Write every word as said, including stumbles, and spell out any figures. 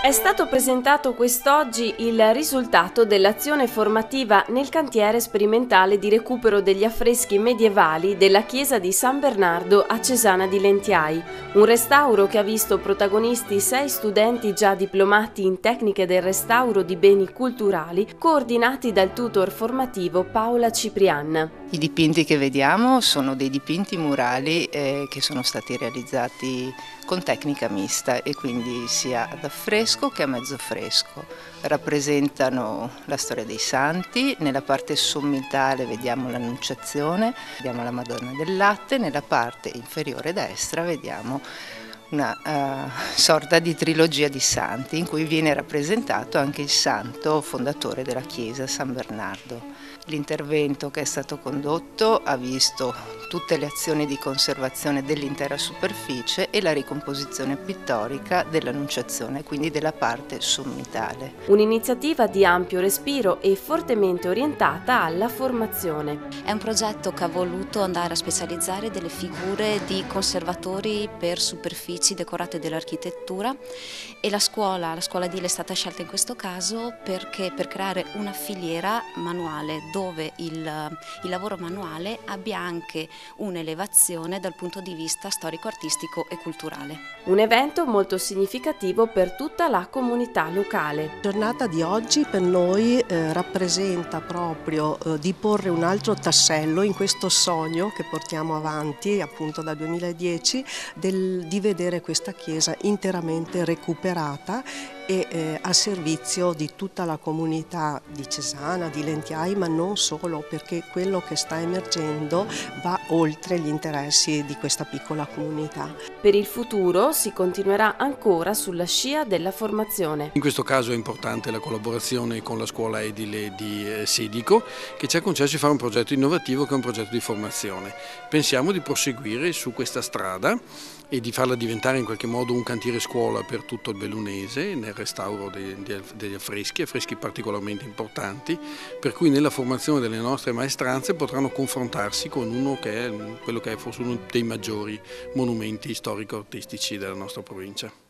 È stato presentato quest'oggi il risultato dell'azione formativa nel cantiere sperimentale di recupero degli affreschi medievali della chiesa di San Bernardo a Cesana di Lentiai, un restauro che ha visto protagonisti sei studenti già diplomati in tecniche del restauro di beni culturali, coordinati dal tutor formativo Paola Ciprian. I dipinti che vediamo sono dei dipinti murali eh, che sono stati realizzati con tecnica mista e quindi sia ad affresco che a mezzo fresco. Rappresentano la storia dei santi, nella parte sommitale vediamo l'Annunciazione, vediamo la Madonna del Latte, nella parte inferiore destra vediamo una uh, sorta di trilogia di santi in cui viene rappresentato anche il santo fondatore della chiesa, San Bernardo. L'intervento che è stato condotto ha visto tutte le azioni di conservazione dell'intera superficie e la ricomposizione pittorica dell'Annunciazione, quindi della parte sommitale. Un'iniziativa di ampio respiro e fortemente orientata alla formazione. È un progetto che ha voluto andare a specializzare delle figure di conservatori per superfici decorate dell'architettura e la scuola, la scuola edile è stata scelta in questo caso perché per creare una filiera manuale dove il, il lavoro manuale abbia anche un'elevazione dal punto di vista storico-artistico e culturale. Un evento molto significativo per tutta la comunità locale. La giornata di oggi per noi eh, rappresenta proprio eh, di porre un altro tassello in questo sogno che portiamo avanti appunto dal duemiladieci del, di vedere questa chiesa interamente recuperata e eh, a servizio di tutta la comunità di Cesana, di Lentiai, ma non solo, perché quello che sta emergendo va oltre gli interessi di questa piccola comunità. Per il futuro si continuerà ancora sulla scia della formazione. In questo caso è importante la collaborazione con la scuola edile di Sedico che ci ha concesso di fare un progetto innovativo che è un progetto di formazione. Pensiamo di proseguire su questa strada e di farla diventare in qualche modo un cantiere scuola per tutto il bellunese nel restauro degli affreschi, affreschi particolarmente importanti, per cui nella formazione delle nostre maestranze potranno confrontarsi con uno che è quello che è forse uno dei maggiori monumenti storico-artistici della nostra provincia.